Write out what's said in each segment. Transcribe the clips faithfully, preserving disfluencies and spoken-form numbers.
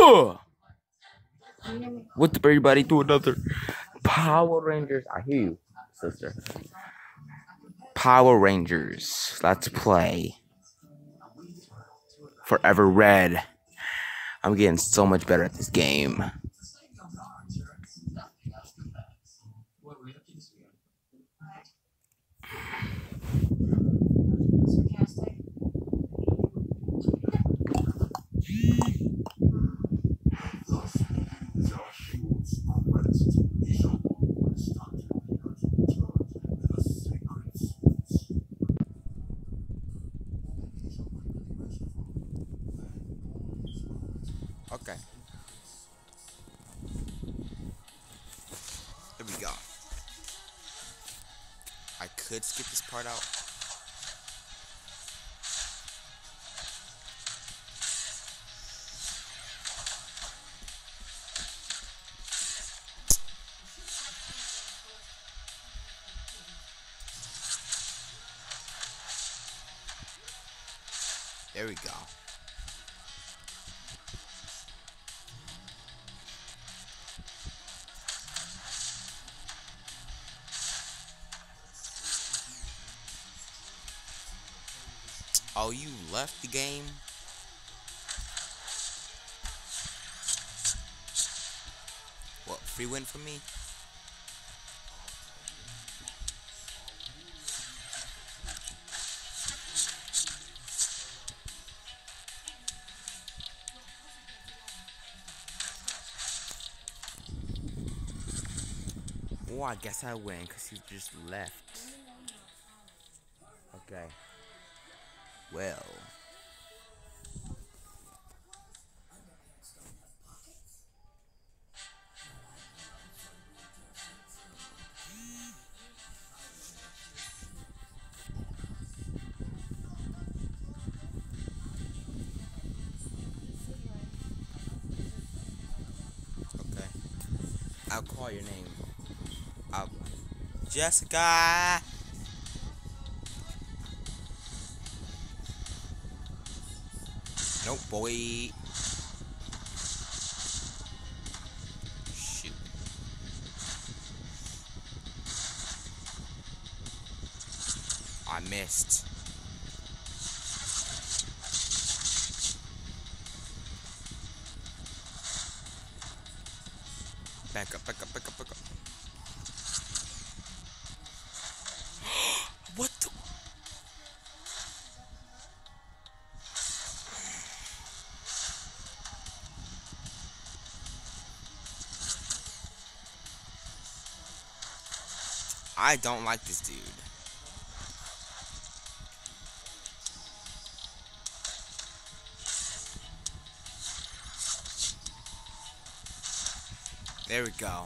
What's up, everybody, to another Power Rangers. I hear you, sister. Power Rangers. Let's play. Forever Red. I'm getting so much better at this game. Okay. Here we go. I could skip this part out. There we go. Oh, you left the game? What, free win for me? Oh, I guess I win because he just left. Okay. Well. Okay. I'll call your name. I'll... Jessica! Nope, boy. Shoot. I missed. Back up, back up, back up, back up. What the? I don't like this dude. There we go.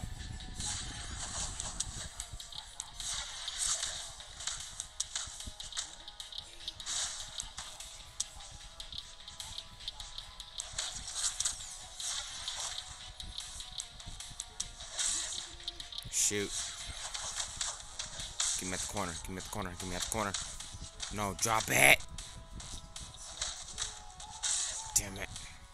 Shoot. Give me at the corner. Give me at the corner. Give me at the corner. No, drop it. Damn it.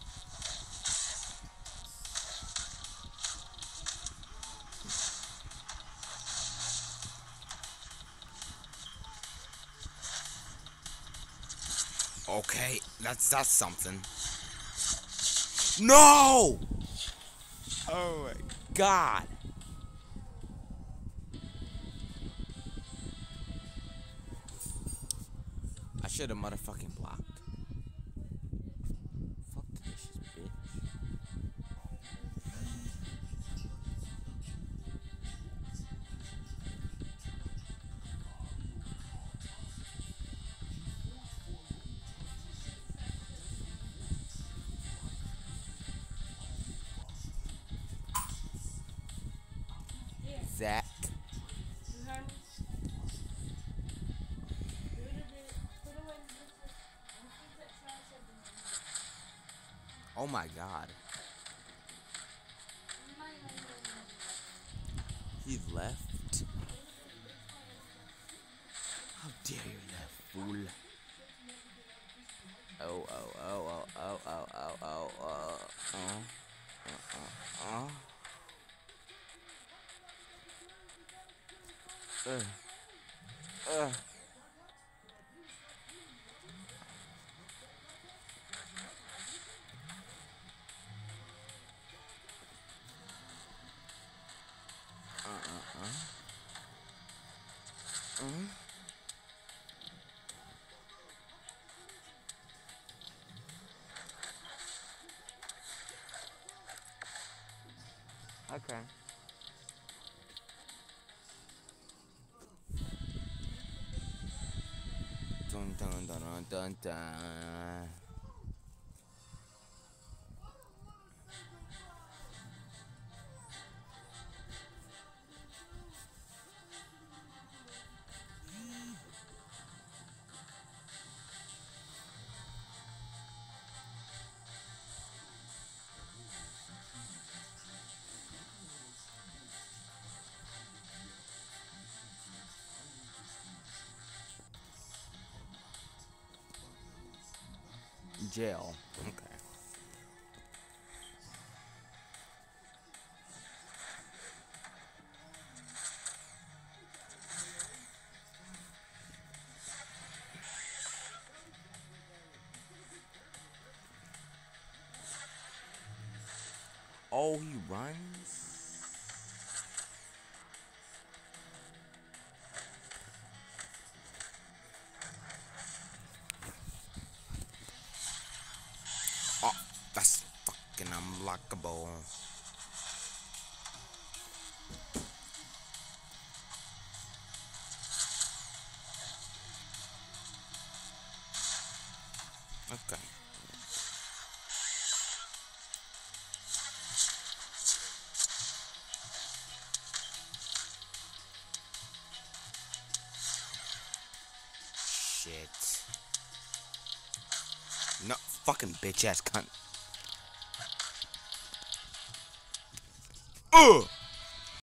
Okay, that's that's something. No! Oh my god. I should have motherfucking blocked. Fuck the dishes, bitch. Zach. Oh my god. He left? How dare you, that fool? Oh, oh, oh, oh, oh, oh, oh, oh, oh, oh. Okay. Dun dun dun dun dun dun. Jail. Okay. Oh, he runs? Oh, that's fucking unlockable. Okay. Shit. No, fucking bitch ass cunt. Ugh!